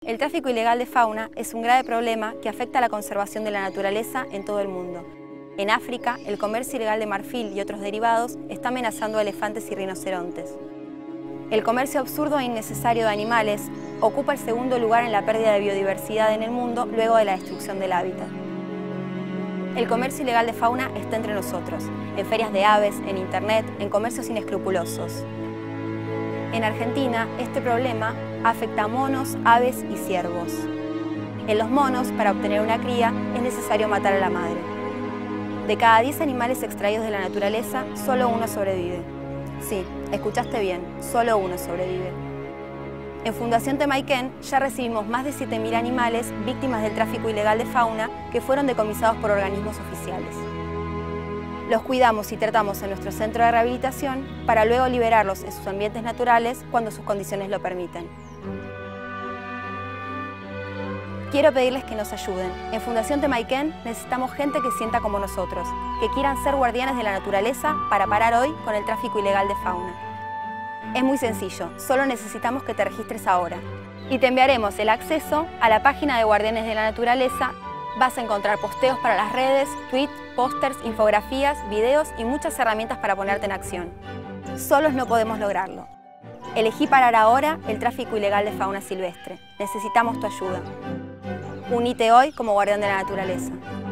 El tráfico ilegal de fauna es un grave problema que afecta a la conservación de la naturaleza en todo el mundo. En África, el comercio ilegal de marfil y otros derivados está amenazando a elefantes y rinocerontes. El comercio absurdo e innecesario de animales ocupa el segundo lugar en la pérdida de biodiversidad en el mundo luego de la destrucción del hábitat. El comercio ilegal de fauna está entre nosotros, en ferias de aves, en internet, en comercios inescrupulosos. En Argentina, este problema afecta a monos, aves y ciervos. En los monos, para obtener una cría, es necesario matar a la madre. De cada 10 animales extraídos de la naturaleza, solo uno sobrevive. Sí, escuchaste bien, solo uno sobrevive. En Fundación Temayquén ya recibimos más de 7.000 animales víctimas del tráfico ilegal de fauna que fueron decomisados por organismos oficiales. Los cuidamos y tratamos en nuestro centro de rehabilitación para luego liberarlos en sus ambientes naturales cuando sus condiciones lo permiten. Quiero pedirles que nos ayuden. En Fundación Temayquén necesitamos gente que sienta como nosotros, que quieran ser guardianes de la naturaleza para parar hoy con el tráfico ilegal de fauna. Es muy sencillo, solo necesitamos que te registres ahora. Y te enviaremos el acceso a la página de Guardianes de la Naturaleza. Vas a encontrar posteos para las redes, tweets, pósters, infografías, videos y muchas herramientas para ponerte en acción. Solos no podemos lograrlo. Elegí parar ahora el tráfico ilegal de fauna silvestre. Necesitamos tu ayuda. Unite hoy como guardián de la naturaleza.